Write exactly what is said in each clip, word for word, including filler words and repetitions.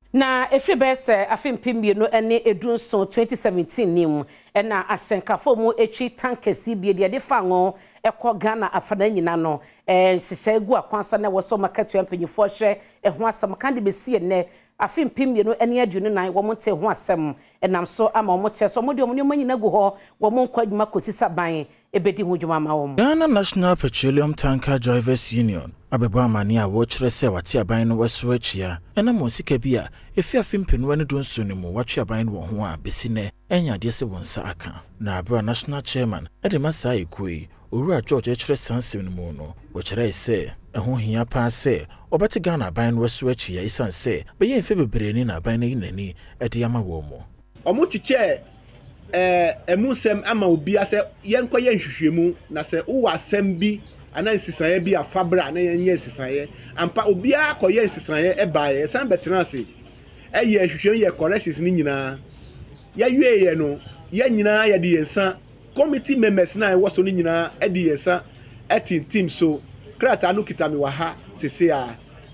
Na efri bese afimpi mienu ene edunso twenty seventeen nim ena asenkafo mu etwi tankesi bie de de fango ekọ Ghana afana nyina no eh hyehyɛ egu akwansa na wo so makatu empanyifo hye eho asam kan de besie ne afimpi mienu ene aduonu nan wo monte ho asem enam so ama wo mote so mo de omnyo manyina gu ho wo monkwadwuma kosisa ban ebedi ho dwuma ma wo. Ghana National Petroleum Tanker Drivers Union abebo amani a wo kyerɛ sɛ wate aban no waso atua ɛna mo sika bi a efi afimpenu ne donso ne mu watwe aban no ho a besi ne enya de se won sa aka na abro national chairman ɛde masa ekoi owura George kyerɛ sansem no mu no wo kyerɛ sɛ ɛho hia pa sɛ obɛte Ghana aban no waso atua isan sɛ bɛyɛ mfe bebree ni na aban no yinani ɛde ama wo mu ɔmo tikyɛ eh emusem ama obi asɛ yɛnkɔyɛ nhwehwɛmu na sɛ wo asɛm bi ana nsisaye bi afabra na yenye nsisaye ampa obi akɔyɛ nsisaye ɛbaaye san betena ase ɛyɛ hwehwɛ yɛ corrections ni nyinaa yɛwie yɛ no yɛ nyinaa yɛ de yensa committee members na ɛwɔ so ni nyinaa ɛde yensa ɛtin team so krata no kita me wa ha sese a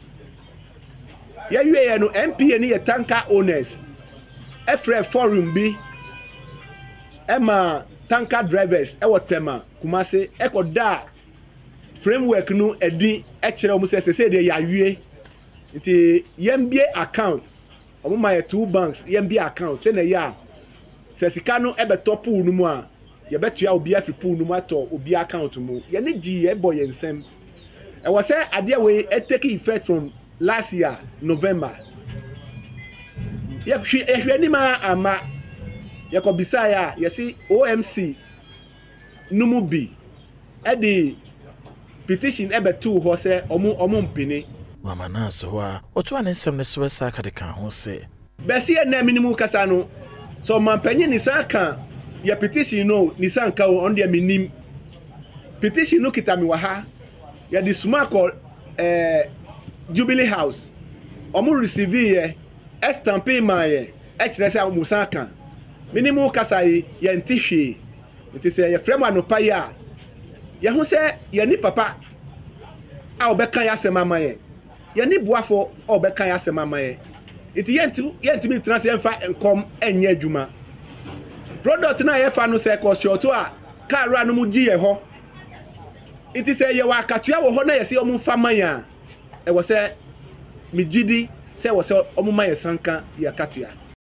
yɛwie yɛ no M P A ni yɛ tanker owners ɛfrɛ forum bi ɛma tanker drivers ɛwɔ tema Kumase ɛkɔda framework no edin e kire omo se se de ya wie nti yembie account omo ma two banks yembie account se na ya se sika no e be top pool no mu a ye betua obi afi pool no mu ato obi account mu ye ne gi e boy ensem e was say ade we e take effect from last year November ye hwe e hwe ni ma ama ye ko bisa ya ye si O M C numu bi e de petition ebe two ho se omo omo mpini mama na so ho a oto ane nsem ne so besa ka de kan ho se besi na minimu kasa no so mampanyi ni saka ya petition no ni sanka on dia minim petition no kita mi wa ha ya di suma ko eh Jubilee House omo receive ye estampe maye e kire se omo saka minimu kasa yi ya ntihwe nti se ya frema no pa ya ya hu se ya ni papa a obeka ya sema maye ya ni buafo a obeka ya sema maye iti yentu yentu mi trans enfa enkom enye adwuma product na ye fa no se ko shoto a car ra no mu gi ye ho iti se ye wa akatua wo ho na ye se omu fa maya e wo se mi gidi se wo se omu maye sanka ya katua